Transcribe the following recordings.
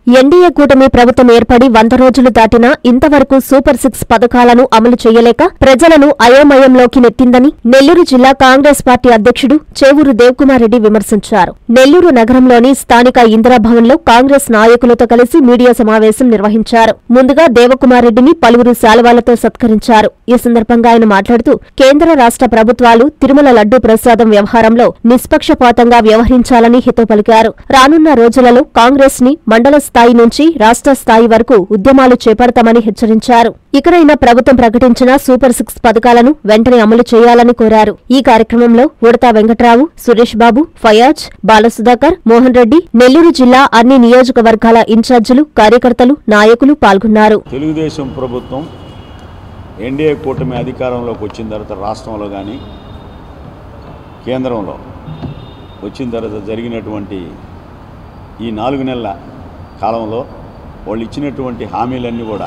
NDA కూటమి ప్రభుత్వం ఏర్పడి 100 రోజులు దాటినా ఇంతవరకు సూపర్ 6 పథకాలను అమలు చేయలేక ప్రజలను అయోమయంలోకి నెట్టిందని నెల్లూరు జిల్లా కాంగ్రెస్ పార్టీ అధ్యక్షుడు చేవూరు దేవకుమార్ రెడ్డి విమర్శించారు. నెల్లూరు నగరంలోని స్థానిక ఇందిరాభవన్లో కాంగ్రెస్ నాయకులతో కలిసి మీడియా సమావేశం నిర్వహించారు. ముందుగా దేవకుమార్ రెడ్డిని పలువురు శాలువాలతో సత్కరించారు. ఈ సందర్భంగా ఆయన మాట్లాడుతూ కేంద్ర రాష్ట్ర ప్రభుత్వాలు తిరుమల లడ్డూ ప్రసాదం వ్యవహారంలో నిష్పక్షపాతంగా వ్యవహరించాలని హితవు పలికారు. రానున్న రోజులలో కాంగ్రెస్ ని మండల స్థాయి నుంచి రాష్ట్ర స్థాయి వరకు ఉద్యమాలు చేపడతామని హెచ్చరించారు. ఇకనైనా ప్రభుత్వం ప్రకటించిన సూపర్ 6 పథకాలను వెంటనే అమలు చేయాలని కోరారు. ఈ కార్యక్రమంలో ఉడతా వెంకట్రావు, సురేష్ బాబు, ఫయాజ్, బాలసుధాకర్, మోహన్ రెడ్డి, నెల్లూరు జిల్లా అన్ని నియోజకవర్గాల ఇన్ఛార్జీలు, కార్యకర్తలు, నాయకులు పాల్గొన్నారు. తెలుగుదేశం ప్రభుత్వం ఎన్డీఏ కూటమి అధికారంలోకి వచ్చిన తర్వాత రాష్ట్రంలో కానీ కేంద్రంలో వచ్చిన తర్వాత జరిగినటువంటి ఈ 4 నెలల కాలంలో వాళ్ళు ఇచ్చినటువంటి హామీలన్నీ కూడా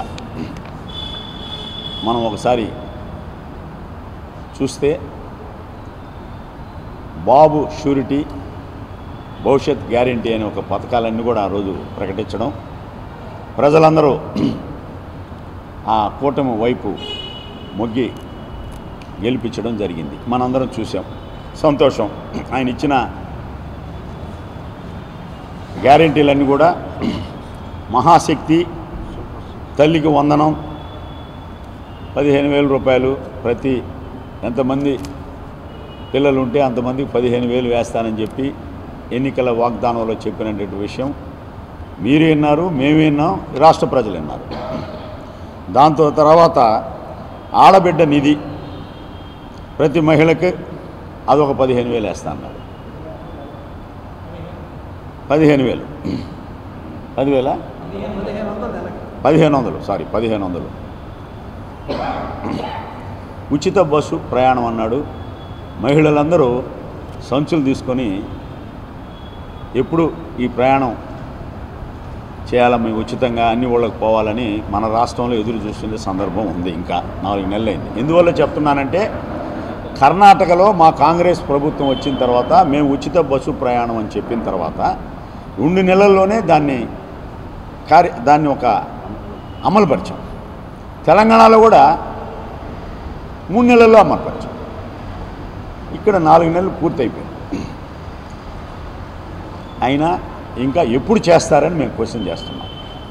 మనం ఒకసారి చూస్తే బాబు షూరిటీ, భవిష్యత్ గ్యారంటీ అనే ఒక పథకాలన్నీ కూడా ఆ రోజు ప్రకటించడం, ప్రజలందరూ ఆ కూటమి వైపు మొగ్గి గెలిపించడం జరిగింది. మనందరం చూసాం, సంతోషం. ఆయన ఇచ్చిన గ్యారంటీలన్నీ కూడా మహాశక్తి, తల్లికి వందనం, 15,000 రూపాయలు, ప్రతి ఎంతమంది పిల్లలు ఉంటే అంతమందికి 15,000 వేస్తానని చెప్పి ఎన్నికల వాగ్దానంలో చెప్పినటువంటి విషయం మీరు విన్నారు, మేము విన్నాం, రాష్ట్ర ప్రజలు విన్నారు. దాంతో తర్వాత ఆడబిడ్డ నిధి ప్రతి మహిళకి అదొక 15,000 వేస్తా అన్నారు. 15,000 1500 ఉచిత బస్సు ప్రయాణం అన్నాడు. మహిళలందరూ సంచులు తీసుకొని ఎప్పుడు ఈ ప్రయాణం చేయాలని ఉచితంగా అన్ని ఊళ్ళకి పోవాలని మన రాష్ట్రంలో ఎదురు చూస్తున్న సందర్భం ఉంది. ఇంకా 4 నెలలైంది. ఎందువల్ల చెప్తున్నానంటే కర్ణాటకలో మా కాంగ్రెస్ ప్రభుత్వం వచ్చిన తర్వాత మేము ఉచిత బస్సు ప్రయాణం అని చెప్పిన తర్వాత 2 నెలల్లోనే దాన్ని ఒక అమలుపరిచాం. తెలంగాణలో కూడా 3 నెలల్లో అమలుపరిచాం. ఇక్కడ 4 నెలలు పూర్తయిపోయింది. అయినా ఇంకా ఎప్పుడు చేస్తారని మేము క్వశ్చన్ చేస్తున్నాం.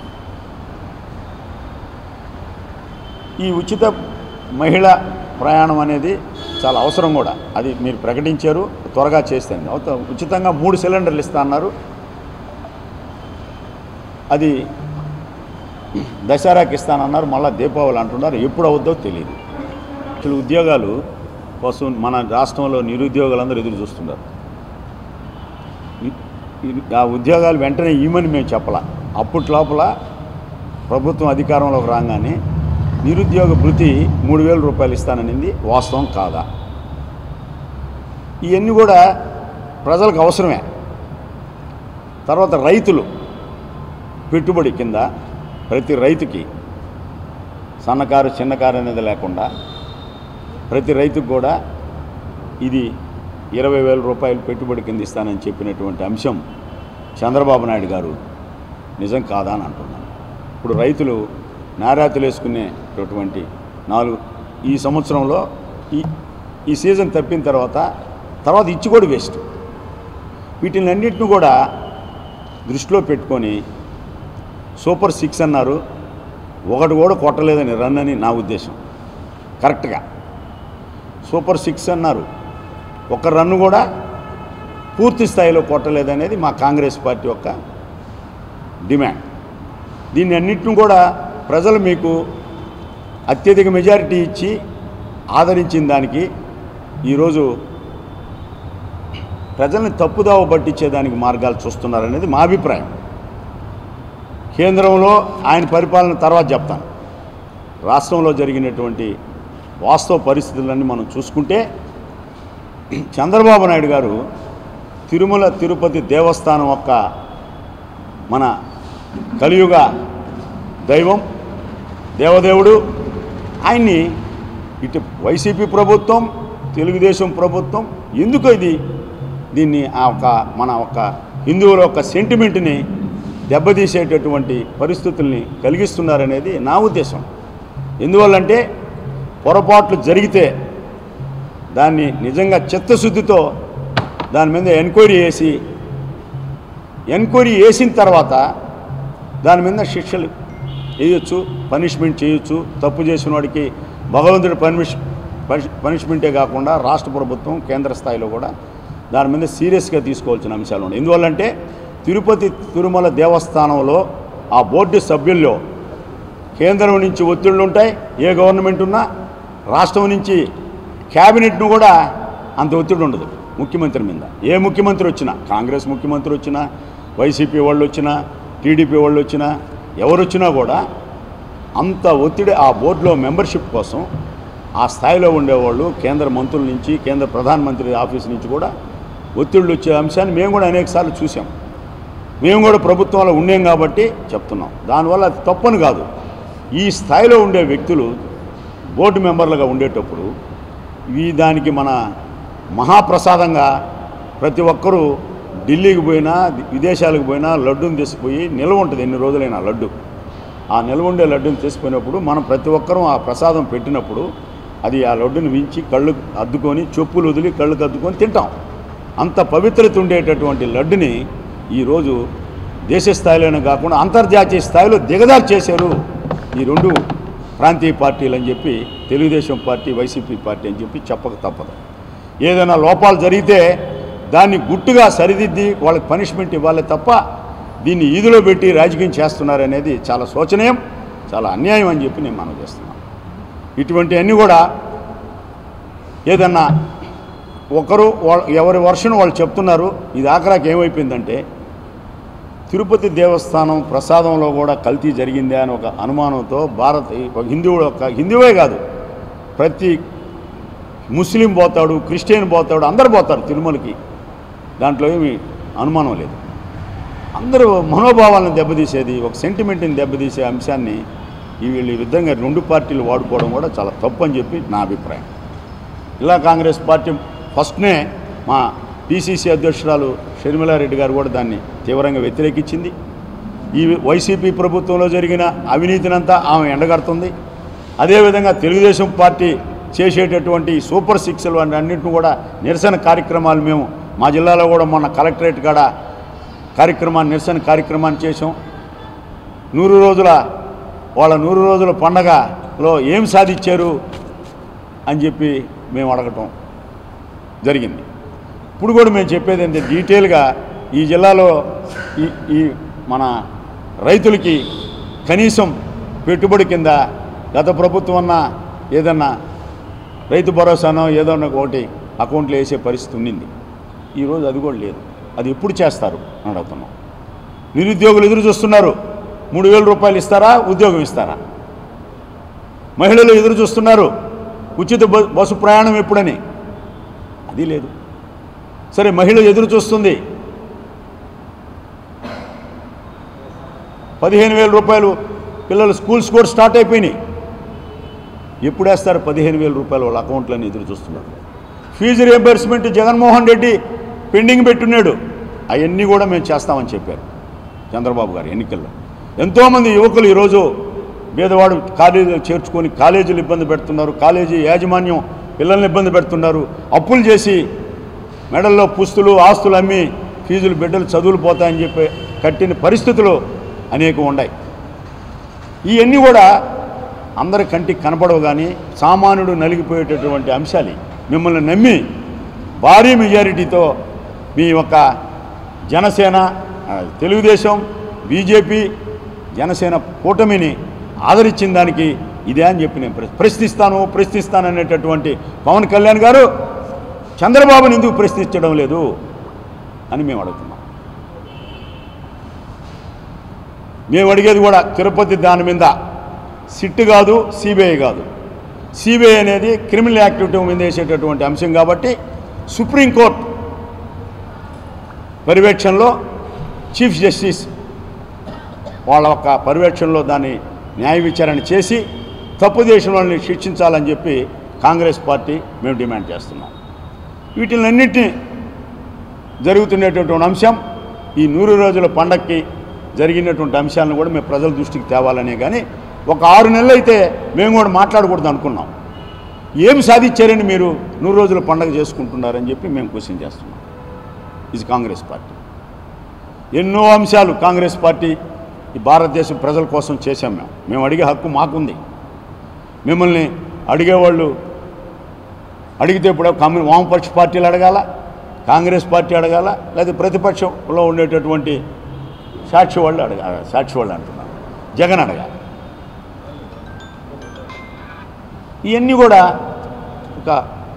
ఈ ఉచిత మహిళ ప్రయాణం అనేది చాలా అవసరం కూడా. అది మీరు ప్రకటించారు, త్వరగా చేస్తే ఉచితంగా 3 సిలిండర్లు ఇస్తా అన్నారు. అది దసరాకి ఇస్తానన్నారు, మళ్ళీ దీపావళి అంటున్నారు. ఎప్పుడు అవుద్దో తెలియదు. అసలు ఉద్యోగాలు కోసం మన రాష్ట్రంలో నిరుద్యోగులందరూ ఎదురు చూస్తున్నారు. ఆ ఉద్యోగాలు వెంటనే ఇవ్వమని మేము చెప్పాల. అప్పట్లోపల ప్రభుత్వం అధికారంలోకి రాగానే నిరుద్యోగ భృతి 3,000 రూపాయలు ఇస్తాననింది. వాస్తవం కాదా? ఇవన్నీ కూడా ప్రజలకు అవసరమే. తర్వాత రైతులు పెట్టుబడి కింద ప్రతి రైతుకి సన్నకారు చిన్నకారు అనేది లేకుండా ప్రతి రైతుకు కూడా ఇది 20,000 రూపాయలు పెట్టుబడి కింద ఇస్తానని చెప్పినటువంటి అంశం చంద్రబాబు నాయుడు గారు నిజం కాదా అని అంటున్నాను. ఇప్పుడు రైతులు నారాతులు వేసుకునేటటువంటి ఈ సంవత్సరంలో ఈ సీజన్ తప్పిన తర్వాత ఇచ్చి కూడా వేస్ట్. వీటినన్నింటిని కూడా దృష్టిలో పెట్టుకొని సూపర్ 6 అన్నారు. ఒకటి కూడా కొట్టలేదని రన్ అని నా ఉద్దేశం. కరెక్ట్గా సూపర్ 6 అన్నారు, ఒక రన్ను కూడా పూర్తి స్థాయిలో కొట్టలేదనేది మా కాంగ్రెస్ పార్టీ యొక్క డిమాండ్. దీన్ని అన్నింటిని కూడా ప్రజలు మీకు అత్యధిక మెజారిటీ ఇచ్చి ఆదరించిన దానికి ఈరోజు ప్రజల్ని తప్పుదావ పట్టించేదానికి మార్గాలు చూస్తున్నారనేది మా అభిప్రాయం. కేంద్రంలో ఆయన పరిపాలన తర్వాత చెప్తాను. రాష్ట్రంలో జరిగినటువంటి వాస్తవ పరిస్థితులన్నీ మనం చూసుకుంటే చంద్రబాబు నాయుడు గారు తిరుమల తిరుపతి దేవస్థానం యొక్క మన కలియుగ దైవం, దేవదేవుడు, ఆయన్ని ఇటు వైసీపీ ప్రభుత్వం, తెలుగుదేశం ప్రభుత్వం ఎందుకు దీన్ని మన హిందువుల యొక్క సెంటిమెంట్ని దెబ్బతీసేటటువంటి పరిస్థితుల్ని కలిగిస్తున్నారనేది నా ఉద్దేశం. ఎందువల్లంటే పొరపాట్లు జరిగితే దాన్ని నిజంగా చిత్తశుద్ధితో దాని మీద ఎంక్వైరీ వేసిన తర్వాత దాని మీద శిక్షలు వేయొచ్చు, పనిష్మెంట్ చేయొచ్చు. తప్పు చేసిన వాడికి భగవంతుడి పనిష్మెంటే కాకుండా రాష్ట్ర ప్రభుత్వం కేంద్ర స్థాయిలో కూడా దాని మీద సీరియస్గా తీసుకోవాల్సిన అంశాలు ఉన్నాయి. ఎందువల్లంటే తిరుపతి తిరుమల దేవస్థానంలో ఆ బోర్డు సభ్యుల్లో కేంద్రం నుంచి ఒత్తిళ్లు ఉంటాయి. ఏ గవర్నమెంట్ ఉన్నా రాష్ట్రం నుంచి క్యాబినెట్ను కూడా అంత ఒత్తిడి ఉండదు ముఖ్యమంత్రి మీద. ఏ ముఖ్యమంత్రి వచ్చినా, కాంగ్రెస్ ముఖ్యమంత్రి వచ్చినా, వైసీపీ వాళ్ళు వచ్చినా, టీడీపీ వాళ్ళు వచ్చినా, ఎవరు వచ్చినా కూడా అంత ఒత్తిడి ఆ బోర్డులో మెంబర్షిప్ కోసం ఆ స్థాయిలో ఉండేవాళ్ళు కేంద్ర మంత్రుల నుంచి, కేంద్ర ప్రధానమంత్రి ఆఫీస్ నుంచి కూడా ఒత్తిళ్ళు వచ్చే అంశాన్ని మేము కూడా అనేకసార్లు చూసాం. మేము కూడా ప్రభుత్వంలో ఉండాం కాబట్టి చెప్తున్నాం. దానివల్ల అది తప్పని కాదు. ఈ స్థాయిలో ఉండే వ్యక్తులు బోర్డు మెంబర్లుగా ఉండేటప్పుడు దానికి మన మహాప్రసాదంగా ప్రతి ఒక్కరూ ఢిల్లీకి పోయినా విదేశాలకు పోయినా లడ్డూని తీసుకుపోయి నిల్వ ఉంటుంది. ఎన్ని రోజులైనా లడ్డు, ఆ నిల్వ ఉండే లడ్డూని తీసుకుపోయినప్పుడు మనం ప్రతి ఒక్కరూ ఆ ప్రసాదం పెట్టినప్పుడు అది ఆ లడ్డుని వించి కళ్ళు అద్దుకొని, చెప్పులు వదిలి కళ్ళకు అద్దుకొని తింటాం. అంత పవిత్రత ఉండేటటువంటి లడ్డుని ఈరోజు దేశ స్థాయిలోనే కాకుండా అంతర్జాతీయ స్థాయిలో దిగజారు చేశారు ఈ రెండు ప్రాంతీయ పార్టీలు అని చెప్పి, తెలుగుదేశం పార్టీ, వైసీపీ పార్టీ అని చెప్పి చెప్పక తప్పదు. ఏదైనా లోపాలు జరిగితే దాన్ని గుట్టుగా సరిదిద్ది వాళ్ళకి పనిష్మెంట్ ఇవ్వాలి తప్ప దీన్ని ఈదులో పెట్టి రాజకీయం చేస్తున్నారనేది చాలా శోచనీయం, చాలా అన్యాయం అని చెప్పి నేను మనవి చేస్తున్నాను. ఇటువంటివన్నీ కూడా ఏదన్నా ఒకరు ఎవరి వర్షం వాళ్ళు చెప్తున్నారు. ఇది ఆఖరాకి ఏమైపోయిందంటే తిరుపతి దేవస్థానం ప్రసాదంలో కూడా కల్తీ జరిగిందే అని ఒక అనుమానంతో హిందువే కాదు, ప్రతి ముస్లిం పోతాడు, క్రిస్టియన్ పోతాడు, అందరు పోతారు తిరుమలకి. దాంట్లో ఏమి అనుమానం లేదు. అందరూ మనోభావాలను దెబ్బతీసేది, ఒక సెంటిమెంట్ని దెబ్బతీసే అంశాన్ని వీళ్ళు ఈ విధంగా రెండు పార్టీలు వాడుకోవడం కూడా చాలా తప్పు అని చెప్పి నా అభిప్రాయం. ఇలా కాంగ్రెస్ పార్టీ ఫస్ట్నే మా పిసిసి అధ్యక్షురాలు షర్మిలారెడ్డి గారు కూడా దాన్ని తీవ్రంగా వ్యతిరేకించింది. ఈ వైసీపీ ప్రభుత్వంలో జరిగిన అవినీతినంతా ఆమె ఎండగడుతుంది. అదేవిధంగా తెలుగుదేశం పార్టీ చేసేటటువంటి సూపర్ సిక్స్లు అన్నింటిని కూడా నిరసన కార్యక్రమాలు మేము మా జిల్లాలో కూడా మొన్న కలెక్టరేట్ కాడ నిరసన కార్యక్రమాన్ని చేసాం. 100 రోజుల పండగలో ఏం సాధించారు అని చెప్పి మేము అడగటం జరిగింది. ఇప్పుడు కూడా మేము చెప్పేది ఏంటంటే డీటెయిల్గా ఈ జిల్లాలో ఈ మన రైతులకి కనీసం పెట్టుబడి కింద గత ప్రభుత్వం అన్న ఏదన్నా రైతు భరోసానో ఏదన్నా ఒకటి అకౌంట్లో వేసే పరిస్థితి ఉండింది. ఈరోజు అది కూడా లేదు. అది ఎప్పుడు చేస్తారు అని అడుగుతున్నాం. నిరుద్యోగులు ఎదురు చూస్తున్నారు. 3000 రూపాయలు ఇస్తారా, ఉద్యోగం ఇస్తారా? మహిళలు ఎదురు చూస్తున్నారు, ఉచిత బస్సు ప్రయాణం ఎప్పుడని. అది లేదు. సరే, మహిళ ఎదురు చూస్తుంది 15,000 రూపాయలు. పిల్లలు స్కూల్స్ కూడా స్టార్ట్ అయిపోయినాయి. ఎప్పుడు వేస్తారు 15,000 రూపాయలు వాళ్ళ అకౌంట్లని ఎదురు చూస్తున్నారు. Fee reimbursement Jaganmohan Reddy pending పెట్టున్నాడు. అవన్నీ కూడా మేము చేస్తామని చెప్పారు చంద్రబాబు గారు ఎన్నికల్లో. ఎంతోమంది యువకులు ఈరోజు పేదవాడు కాలేజీలో చేర్చుకొని కాలేజీలు ఇబ్బంది పెడుతున్నారు. కాలేజీ యాజమాన్యం పిల్లల్ని ఇబ్బంది పెడుతున్నారు. అప్పులు చేసి మెడల్లో పుస్తులు ఆస్తులు అమ్మి ఫీజులు బిడ్డలు చదువులు పోతాయని చెప్పి కట్టిన పరిస్థితులు అనేకం ఉన్నాయి. ఇవన్నీ కూడా అందరి కంటికి కనపడవు, కానీ సామాన్యుడు నలిగిపోయేటటువంటి అంశాలు. మిమ్మల్ని నమ్మి భారీ మెజారిటీతో మీ యొక్క జనసేన, తెలుగుదేశం, బీజేపీ, జనసేన కూటమిని ఆదరించిన దానికి ఇదే అని చెప్పి నేను ప్రశ్నిస్తాను అనేటటువంటి పవన్ కళ్యాణ్ గారు చంద్రబాబుని ఎందుకు ప్రశ్నించడం లేదు అని మేము అడుగుతున్నాం. మేము అడిగేది కూడా తిరుపతి దాని మీద సిట్ కాదు, సిబిఐ కాదు. సిబిఐ అనేది క్రిమినల్ యాక్టివిటీ మీద వేసేటటువంటి అంశం కాబట్టి సుప్రీంకోర్టు పర్యవేక్షణలో చీఫ్ జస్టిస్ వాళ్ళ యొక్క పర్యవేక్షణలో దాన్ని న్యాయ విచారణ చేసి తప్పు చేసిన వాళ్ళని శిక్షించాలని చెప్పి కాంగ్రెస్ పార్టీ మేము డిమాండ్ చేస్తున్నాం. వీటిలన్నింటినీ జరుగుతున్నటువంటి అంశం ఈ 100 రోజుల పండగకి జరిగినటువంటి అంశాలను కూడా మేము ప్రజల దృష్టికి తేవాలనే కానీ ఒక 6 నెలలు అయితే మేము కూడా మాట్లాడకూడదు అనుకున్నాం. ఏం సాధించారని మీరు 100 రోజుల పండుగ చేసుకుంటున్నారని చెప్పి మేము క్వశ్చన్ చేస్తున్నాం. ఇది కాంగ్రెస్ పార్టీ. ఎన్నో అంశాలు కాంగ్రెస్ పార్టీ ఈ భారతదేశం ప్రజల కోసం చేశాం. మేము అడిగే హక్కు మాకుంది. మిమ్మల్ని అడిగేవాళ్ళు అడిగితే ఇప్పుడు వామపక్ష పార్టీలు అడగాల, కాంగ్రెస్ పార్టీ అడగాల, లేదా ప్రతిపక్షంలో ఉండేటటువంటి సాక్షి వాళ్ళు అంటున్నారు, జగన్ అడగాలి. ఇవన్నీ కూడా ఒక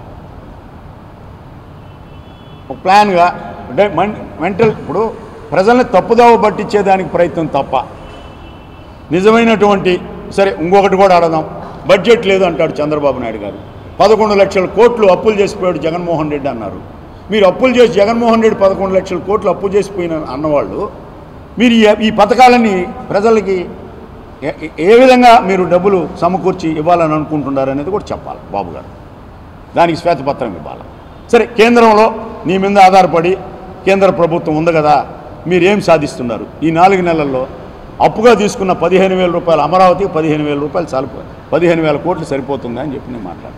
ప్లాన్గా అంటే మెంటల్ ఇప్పుడు ప్రజల్ని తప్పుదావ పట్టించేదానికి ప్రయత్నం తప్ప నిజమైనటువంటి సరే ఇంకొకటి కూడా అడదాం. బడ్జెట్ లేదు అంటాడు చంద్రబాబు నాయుడు గారు. 11 లక్షల కోట్లు అప్పులు చేసిపోయాడు జగన్మోహన్ రెడ్డి అన్నారు. మీరు అప్పులు చేసి జగన్మోహన్ రెడ్డి 11 లక్షల కోట్లు అప్పు చేసిపోయిన అన్నవాళ్ళు మీరు ఈ పథకాలన్నీ ప్రజలకి ఏ విధంగా మీరు డబ్బులు సమకూర్చి ఇవ్వాలని అనుకుంటున్నారు అనేది కూడా చెప్పాలి బాబు గారు. దానికి శ్వేతపత్రం ఇవ్వాలి. సరే కేంద్రంలో నీ మీద ఆధారపడి కేంద్ర ప్రభుత్వం ఉంది కదా, మీరేం సాధిస్తున్నారు? ఈ 4 నెలల్లో అప్పుగా తీసుకున్న 15,000 రూపాయలు అమరావతికి 15,000 రూపాయలు చాలు, 15,000 కోట్లు సరిపోతుందా అని చెప్పి నేను మాట్లాడుతున్నాను.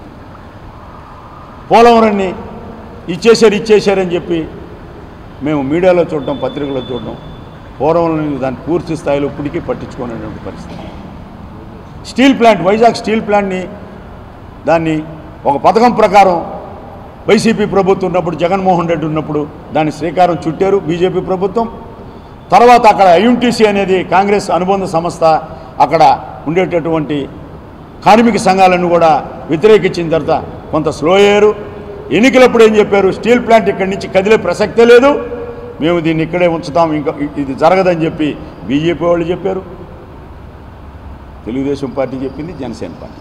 పోలవరాన్ని ఇచ్చేశారని చెప్పి మేము మీడియాలో చూడటం, పత్రికలో చూడటం, పోలవరం దాన్ని పూర్తి స్థాయిలో ఇప్పటికీ పట్టించుకునేటువంటి పరిస్థితి. స్టీల్ ప్లాంట్, వైజాగ్ స్టీల్ ప్లాంట్ని దాన్ని ఒక పథకం ప్రకారం వైసీపీ ప్రభుత్వం ఉన్నప్పుడు, జగన్మోహన్ రెడ్డి ఉన్నప్పుడు దాన్ని శ్రీకారం చుట్టారు బీజేపీ ప్రభుత్వం. తర్వాత అక్కడ ఐఎన్టీసీ అనేది కాంగ్రెస్ అనుబంధ సంస్థ, అక్కడ ఉండేటటువంటి కార్మిక సంఘాలను కూడా వ్యతిరేకించిన తర్వాత కొంత స్లో అయ్యారు. ఎన్నికలప్పుడు ఏం చెప్పారు? స్టీల్ ప్లాంట్ ఇక్కడి నుంచి కదిలే ప్రసక్తే లేదు, మేము దీన్ని ఇక్కడే ఉంచుతాం, ఇంకా ఇది జరగదని చెప్పి బీజేపీ వాళ్ళు చెప్పారు, తెలుగుదేశం పార్టీ చెప్పింది, జనసేన పార్టీ.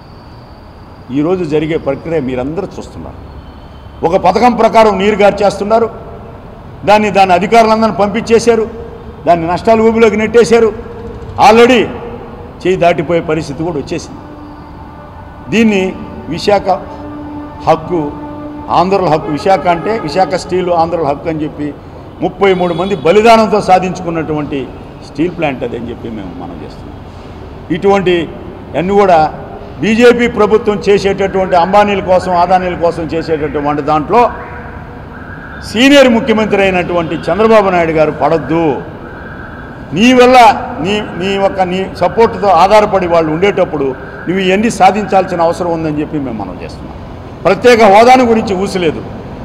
ఈరోజు జరిగే ప్రక్రియ మీరందరూ చూస్తున్నారు. ఒక పథకం ప్రకారం నీరు గార్చేస్తున్నారు, దాని అధికారులందరినీ పంపించేశారు, దాన్ని నష్టాల ఊబిలోకి నెట్టేశారు. ఆల్రెడీ చేయి దాటిపోయే పరిస్థితి కూడా వచ్చేసింది. దీన్ని విశాఖ హక్కు, ఆంధ్రుల హక్కు, విశాఖ అంటే విశాఖ స్టీలు ఆంధ్రుల హక్కు అని చెప్పి 33 మంది బలిదానంతో సాధించుకున్నటువంటి స్టీల్ ప్లాంట్ అది అని చెప్పి మేము మనం చేస్తున్నాం. ఇటువంటి అన్నీ కూడా బీజేపీ ప్రభుత్వం చేసేటటువంటి అంబానీల కోసం, అదానీల కోసం చేసేటటువంటి దాంట్లో సీనియర్ ముఖ్యమంత్రి అయినటువంటి చంద్రబాబు నాయుడు గారు పడద్దు. నీ వల్ల నీ సపోర్టుతో ఆధారపడి వాళ్ళు ఉండేటప్పుడు నువ్వు ఇవన్నీ సాధించాల్సిన అవసరం ఉందని చెప్పి మేము మనం చేస్తున్నాం. ప్రత్యేక హోదాను గురించి ఊసలేదు.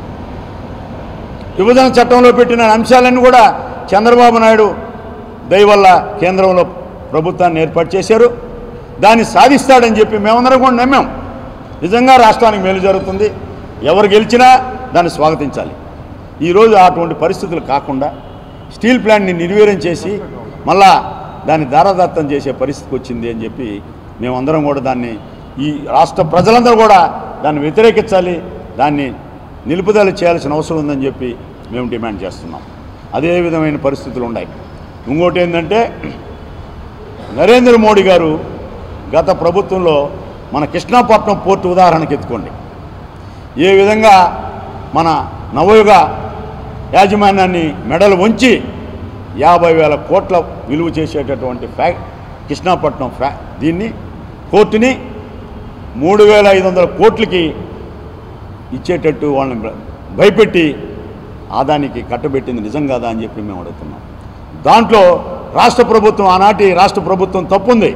విభజన చట్టంలో పెట్టిన అంశాలన్నీ కూడా చంద్రబాబు నాయుడు దయ వల్ల కేంద్రంలో ప్రభుత్వాన్ని ఏర్పాటు చేశారు. దాన్ని సాధిస్తాడని చెప్పి మేమందరం కూడా నమ్మాం. నిజంగా రాష్ట్రానికి మేలు జరుగుతుంది, ఎవరు గెలిచినా దాన్ని స్వాగతించాలి. ఈరోజు అటువంటి పరిస్థితులు కాకుండా స్టీల్ ప్లాంట్ని నిర్వీర్యం చేసి మళ్ళా దాన్ని దారాదత్తం చేసే పరిస్థితికి వచ్చింది అని చెప్పి మేమందరం కూడా దాన్ని, ఈ రాష్ట్ర ప్రజలందరూ కూడా దాన్ని వ్యతిరేకించాలి, దాన్ని నిలుపుదల చేయాల్సిన అవసరం ఉందని చెప్పి మేము డిమాండ్ చేస్తున్నాం. అదే విధమైన పరిస్థితులు ఉన్నాయి. ఇంకోటి ఏంటంటే నరేంద్ర మోడీ గారు గత ప్రభుత్వంలో మన కృష్ణాపట్నం పోర్టు ఉదాహరణకు ఎత్తుకోండి. ఏ విధంగా మన నవయుగ యాజమాన్యాన్ని మెడలు వంచి 50,000 కోట్ల విలువ చేసేటటువంటి కృష్ణాపట్నం దీన్ని కోర్టుని 3,500 కోట్లకి ఇచ్చేటట్టు వాళ్ళని భయపెట్టి ఆదానికి కట్టబెట్టింది నిజం కాదా అని చెప్పి మేము అడుగుతున్నాం. దాంట్లో రాష్ట్ర ప్రభుత్వం, ఆనాటి రాష్ట్ర ప్రభుత్వం తప్పుంది.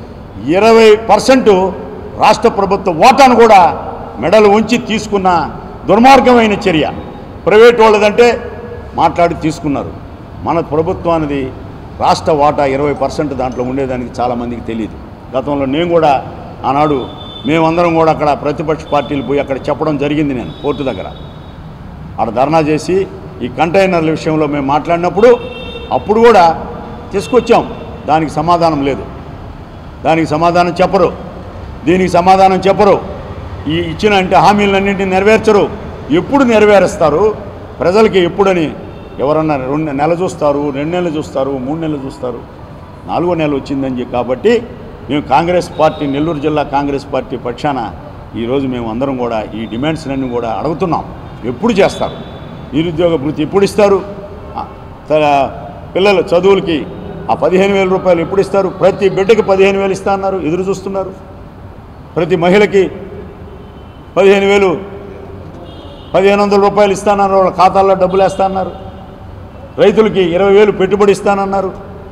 20% రాష్ట్ర ప్రభుత్వ ఓటాను కూడా మెడలు ఉంచి తీసుకున్న దుర్మార్గమైన చర్య. ప్రైవేట్ వాళ్ళదంటే మాట్లాడి తీసుకున్నారు. మన ప్రభుత్వానికి రాష్ట్ర వాటా 20% దాంట్లో ఉండేదానికి చాలామందికి తెలియదు. గతంలో నేను కూడా ఆనాడు మేమందరం కూడా అక్కడ ప్రతిపక్ష పార్టీలు పోయి అక్కడ చెప్పడం జరిగింది. నేను పోర్టు దగ్గర అక్కడ ధర్నా చేసి ఈ కంటైనర్ల విషయంలో మేము మాట్లాడినప్పుడు అప్పుడు కూడా తీసుకొచ్చాం. దానికి సమాధానం లేదు, దానికి సమాధానం చెప్పరు, దీనికి సమాధానం చెప్పరు. ఈ ఇచ్చిన అంటే హామీలన్నింటినీ నెరవేర్చరు. ఎప్పుడు నెరవేరుస్తారు ప్రజలకి? ఎప్పుడని ఎవరన్నా 2 నెలలు చూస్తారు, 2 నెలలు చూస్తారు, 3 నెలలు చూస్తారు, 4వ నెల వచ్చిందని చెప్పి. కాబట్టి మేము కాంగ్రెస్ పార్టీ, నెల్లూరు జిల్లా కాంగ్రెస్ పార్టీ పక్షాన ఈరోజు మేము అందరం కూడా ఈ డిమాండ్స్లన్నీ కూడా అడుగుతున్నాం. ఎప్పుడు చేస్తారు? నిరుద్యోగ భృతి ఎప్పుడు ఇస్తారు? పిల్లల చదువులకి ఆ 15,000 రూపాయలు ఎప్పుడు ఇస్తారు? ప్రతి బిడ్డకి 15,000 ఇస్తా అన్నారు, ఎదురు చూస్తున్నారు. ప్రతి మహిళకి 15,000 1,500 రూపాయలు ఇస్తానన్నారు, వాళ్ళ ఖాతాల్లో డబ్బులు వేస్తా అన్నారు. రైతులకి 20,000 పెట్టుబడి ఇస్తానన్నారు.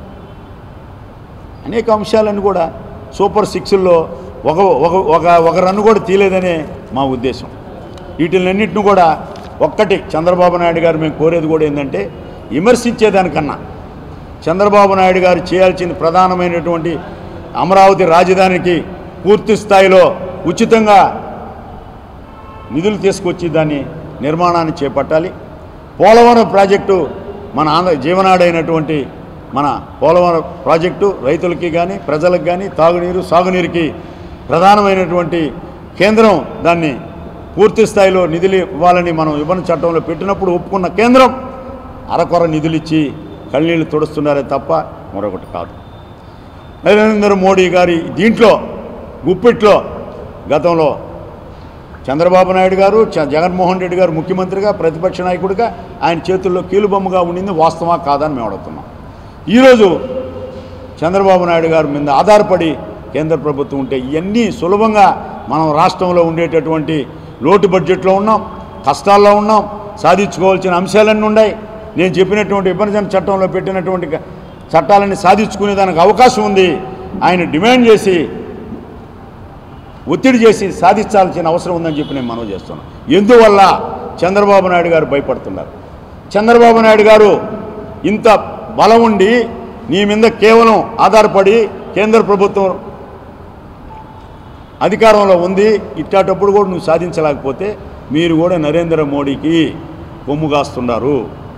అనేక అంశాలను కూడా సూపర్ 6లో ఒక రన్ను కూడా తీయలేదనే మా ఉద్దేశం. వీటిలన్నింటిని కూడా ఒక్కటి చంద్రబాబు నాయుడు గారు మేము కోరేది కూడా ఏంటంటే, విమర్శించేదానికన్నా చంద్రబాబు నాయుడు గారు చేయాల్సిన ప్రధానమైనటువంటి అమరావతి రాజధానికి పూర్తి స్థాయిలో ఉచితంగా నిధులు తీసుకొచ్చి దాన్ని నిర్మాణాన్ని చేపట్టాలి. పోలవరం ప్రాజెక్టు మన ఆంధ్ర జీవనాడైనటువంటి మన పోలవరం ప్రాజెక్టు రైతులకి కానీ ప్రజలకు కానీ తాగునీరు సాగునీరుకి ప్రధానమైనటువంటి కేంద్రం. దాన్ని పూర్తి స్థాయిలో నిధులు ఇవ్వాలని మనం విభజన చట్టంలో పెట్టినప్పుడు ఒప్పుకున్న కేంద్రం అరకొర నిధులు ఇచ్చి కళ్ళనీళ్ళు తుడుస్తున్నారే తప్ప మరొకటి కాదు. నరేంద్ర మోడీ గారి దీంట్లో గుప్పిట్లో గతంలో చంద్రబాబు నాయుడు గారు, జగన్మోహన్ రెడ్డి గారు ముఖ్యమంత్రిగా ప్రతిపక్ష నాయకుడిగా ఆయన చేతుల్లో కీలుబొమ్మగా ఉండింది. వాస్తవా కాదని మేము అడుగుతున్నాం. ఈరోజు చంద్రబాబు నాయుడు గారి మీద ఆధారపడి కేంద్ర ప్రభుత్వం ఉంటే ఇవన్నీ సులభంగా మనం రాష్ట్రంలో ఉండేటటువంటి లోటు బడ్జెట్లో ఉన్నాం, కష్టాల్లో ఉన్నాం, సాధించుకోవాల్సిన అంశాలన్నీ ఉన్నాయి. నేను చెప్పినటువంటి విభజన చట్టంలో పెట్టినటువంటి చట్టాలన్నీ సాధించుకునే దానికి అవకాశం ఉంది. ఆయన డిమాండ్ చేసి ఒత్తిడి చేసి సాధించాల్సిన అవసరం ఉందని చెప్పి నేను మనవి చేస్తున్నాను. ఎందువల్ల చంద్రబాబు నాయుడు గారు భయపడుతున్నారు? చంద్రబాబు నాయుడు గారు ఇంత బలం ఉండి నీ మీద కేవలం ఆధారపడి కేంద్ర ప్రభుత్వం అధికారంలో ఉంది, ఇట్లాంటప్పుడు కూడా నువ్వు సాధించలేకపోతే మీరు కూడా నరేంద్ర మోడీకి కొమ్ము కాస్తున్నారు.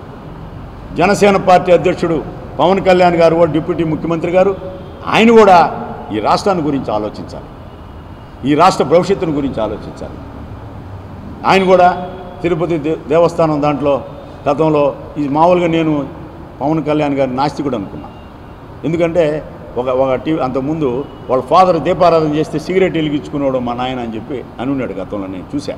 జనసేన పార్టీ అధ్యక్షుడు పవన్ కళ్యాణ్ గారు కూడా డిప్యూటీ ముఖ్యమంత్రి గారు, ఆయన కూడా ఈ రాష్ట్రాన్ని గురించి ఆలోచించాలి, ఈ రాష్ట్ర భవిష్యత్తును గురించి ఆలోచించాలి. ఆయన కూడా తిరుపతి దేవస్థానం దాంట్లో గతంలో ఇది మామూలుగా నేను పవన్ కళ్యాణ్ గారి నాస్తికుడు అనుకున్నా. ఎందుకంటే ఒక టీవీ అంతకుముందు వాళ్ళ ఫాదర్ దీపారాధన చేస్తే సిగరెట్ వెలిగించుకునేవాడు మా నాయన అని చెప్పి అని ఉన్నాడు గతంలో, నేను చూశాను.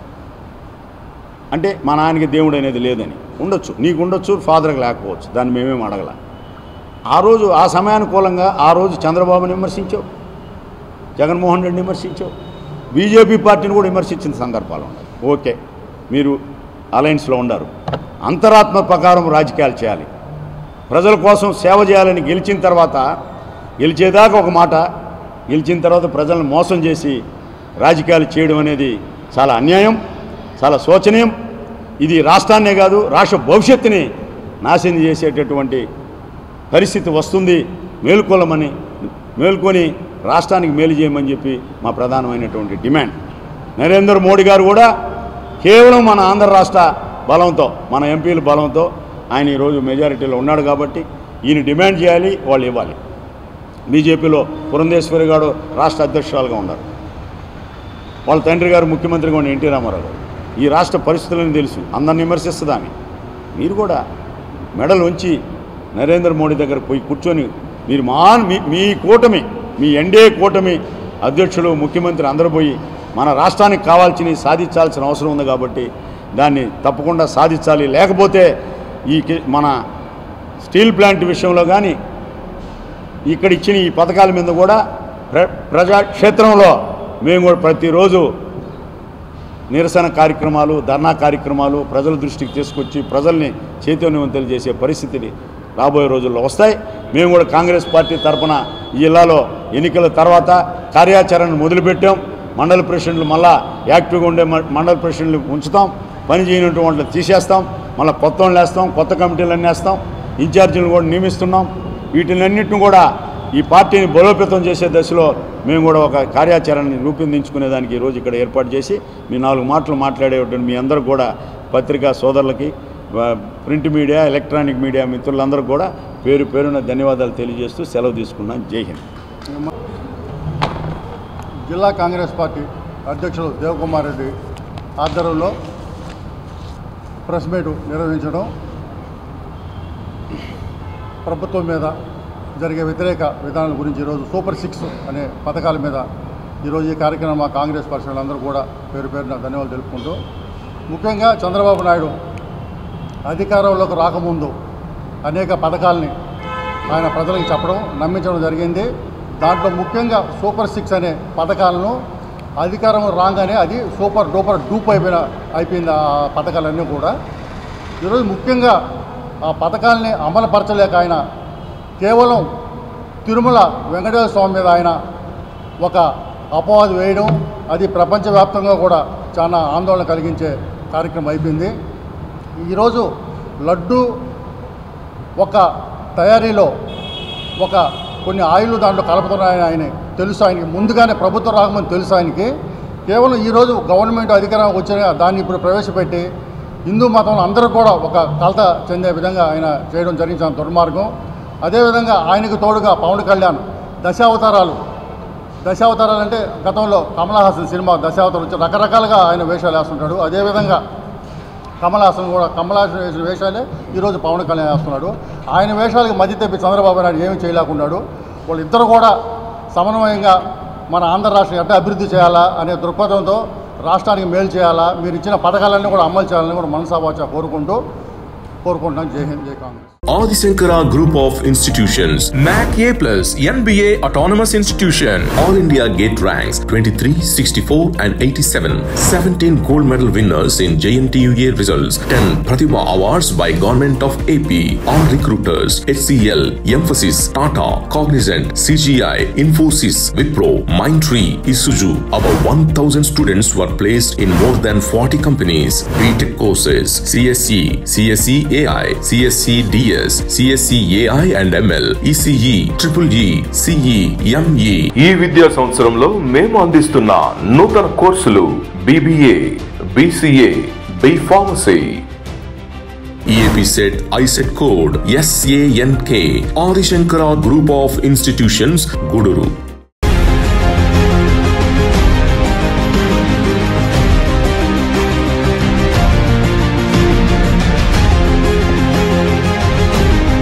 అంటే మా నాయనకి దేవుడు అనేది లేదని ఉండొచ్చు, నీకు ఉండొచ్చు, ఫాదర్కి లేకపోవచ్చు, దాన్ని మేమేం అడగల. ఆ రోజు ఆ సమయానుకూలంగా ఆ రోజు చంద్రబాబుని విమర్శించావు, జగన్మోహన్ రెడ్డిని విమర్శించావు, బీజేపీ పార్టీని కూడా విమర్శించిన సందర్భాలు ఉన్నాయి. ఓకే, మీరు అలయన్స్లో ఉండారు. అంతరాత్మ ప్రకారం రాజకీయాలు చేయాలి, ప్రజల కోసం సేవ చేయాలని గెలిచిన తర్వాత గెలిచేదాకా ఒక మాట, గెలిచిన తర్వాత ప్రజలను మోసం చేసి రాజకీయాలు చేయడం అనేది చాలా అన్యాయం, చాలా శోచనీయం. ఇది రాష్ట్రాన్నే కాదు రాష్ట్ర భవిష్యత్తుని నాశనం చేసేటటువంటి పరిస్థితి వస్తుంది. మేల్కొని రాష్ట్రానికి మేలు చేయమని చెప్పి మా ప్రధానమైనటువంటి డిమాండ్. నరేంద్ర మోడీ గారు కూడా కేవలం మన ఆంధ్ర రాష్ట్ర బలంతో, మన ఎంపీల బలంతో ఆయన ఈరోజు మెజారిటీలో ఉన్నాడు కాబట్టి ఈయన డిమాండ్ చేయాలి, వాళ్ళు ఇవ్వాలి. బీజేపీలో పురంధేశ్వరి గారు రాష్ట్ర అధ్యక్షురాలుగా ఉన్నారు, వాళ్ళ తండ్రి గారు ముఖ్యమంత్రిగా ఉన్న ఎన్టీ రామారావు గారు. ఈ రాష్ట్ర పరిస్థితులను తెలుసు, అందరిని విమర్శిస్తుందని. మీరు కూడా మెడలు ఉంచి నరేంద్ర మోడీ దగ్గర పోయి కూర్చొని మీరు మీ కూటమి, మీ ఎన్డీఏ కూటమి అధ్యక్షులు ముఖ్యమంత్రి అందరూ పోయి మన రాష్ట్రానికి కావాల్సినవి సాధించాల్సిన అవసరం ఉంది కాబట్టి దాన్ని తప్పకుండా సాధించాలి. లేకపోతే మన స్టీల్ ప్లాంట్ విషయంలో కానీ ఇక్కడ ఇచ్చిన ఈ పథకాల మీద కూడా ప్రజాక్షేత్రంలో మేము కూడా ప్రతిరోజు నిరసన కార్యక్రమాలు, ధర్నా కార్యక్రమాలు ప్రజల దృష్టికి తీసుకొచ్చి ప్రజల్ని చైతన్యవంతులు చేసే పరిస్థితిని రాబోయే రోజుల్లో వస్తాయి. మేము కూడా కాంగ్రెస్ పార్టీ తరఫున ఈ జిల్లాలో ఎన్నికల తర్వాత కార్యాచరణను మొదలుపెట్టాం. మండల ప్రెసిడెంట్లు మళ్ళా యాక్టివ్గా ఉండే మండల ప్రెసిడెంట్లు ఉంచుతాం, పని చేయనటువంటి వాళ్ళని తీసేస్తాం, మళ్ళీ కొత్త వాళ్ళు వేస్తాం, కొత్త కమిటీలన్నీ వేస్తాం, ఇన్ఛార్జీలను కూడా నియమిస్తున్నాం. వీటినన్నింటిని కూడా ఈ పార్టీని బలోపేతం చేసే దశలో మేము కూడా ఒక కార్యాచరణని రూపొందించుకునేదానికి ఈరోజు ఇక్కడ ఏర్పాటు చేసి మీ 4 మాటలు మాట్లాడేటువంటి మీ అందరూ కూడా పత్రికా సోదరులకి, ప్రింట్ మీడియా, ఎలక్ట్రానిక్ మీడియా మిత్రులందరూ కూడా పేరు పేరున ధన్యవాదాలు తెలియజేస్తూ సెలవు తీసుకున్నాను. జై హింద్. జిల్లా కాంగ్రెస్ పార్టీ అధ్యక్షులు దేవకుమార్ రెడ్డి ఆధ్వర్యంలో ప్రెస్ మీట్ నిర్వహించడం, ప్రభుత్వం మీద జరిగే వ్యతిరేక విధానాల గురించి ఈరోజు సూపర్ 6 అనే పథకాల మీద ఈరోజు ఈ కార్యక్రమం మా కాంగ్రెస్ పక్షులందరూ కూడా పేరు పేరున ధన్యవాదాలు తెలుపుకుంటూ, ముఖ్యంగా చంద్రబాబు నాయుడు అధికారంలోకి రాకముందు అనేక పథకాలని ఆయన ప్రజలకు చెప్పడం నమ్మించడం జరిగింది. దాంట్లో ముఖ్యంగా సూపర్ 6 అనే పథకాలను అధికారం రాగానే అది సూపర్ డూపర్ డూప్ అయిపోయింది ఆ పథకాలన్నీ కూడా. ఈరోజు ముఖ్యంగా ఆ పథకాలని అమలుపరచలేక ఆయన కేవలం తిరుమల వెంకటేశ్వర స్వామి మీద ఆయన ఒక అపవాదు వేయడం, అది ప్రపంచవ్యాప్తంగా కూడా చాలా ఆందోళన కలిగించే కార్యక్రమం అయిపోయింది. ఈరోజు లడ్డు ఒక తయారీలో కొన్ని ఆయిల్ దాంట్లో కలుపుతున్నాయని ఆయన తెలుసు. ఆయనకి ముందుగానే ప్రభుత్వం రాకముందు తెలుసు ఆయనకి. కేవలం ఈరోజు గవర్నమెంట్ అధికారం వచ్చిన దాన్ని ఇప్పుడు ప్రవేశపెట్టి హిందూ మతంలో అందరూ కూడా ఒక కలత చెందే విధంగా ఆయన చేయడం జరిగిన దుర్మార్గం. అదేవిధంగా ఆయనకు తోడుగా పవన్ కళ్యాణ్ దశావతారాలు అంటే గతంలో కమల్ హాసన్ సినిమా దశావతారం వచ్చి రకరకాలుగా ఆయన వేషాలు వేస్తుంటాడు. అదేవిధంగా కమల్ హాసన్ వేసిన వేషాలే ఈరోజు పవన్ కళ్యాణ్ వేస్తున్నాడు. ఆయన వేషాలకి మధ్య తెప్పి చంద్రబాబు నాయుడు ఏమీ చేయలేకున్నాడు. వాళ్ళిద్దరు కూడా సమన్వయంగా మన ఆంధ్ర రాష్ట్రం ఎట్లా అభివృద్ధి చేయాలా అనే దృక్పథంతో రాష్ట్రానికి మేలు చేయాలా, మీరు ఇచ్చిన పథకాలన్నీ కూడా అమలు చేయాలని కూడా మనసావాచ కోరుకుంటున్నాను. జై హింద్, జై Congress. Adi Shankara Group of Institutions, NAC A+, NBA Autonomous Institution, All India Gate Ranks 23, 64 and 87, 17 gold medal winners in JNTUA results, 10 Pratibha Awards by Government of AP, all recruiters, HCL, Emphasis, Tata, Cognizant, CGI, Infosys, Wipro, Mindtree, Isuzu. About 1,000 students were placed in more than 40 companies. BTech courses, CSE, CSE AI, CSE DS, CSE AI and ML, ECE, EEE, CE, ME. ఈ విద్యా సంవత్సరంలో మేము అందిస్తున్న నూతన కోర్సులు BBA, BCA, B Pharmacy. EAP set ISET code SANK. Adi Shankara Group of Institutions, Guduru.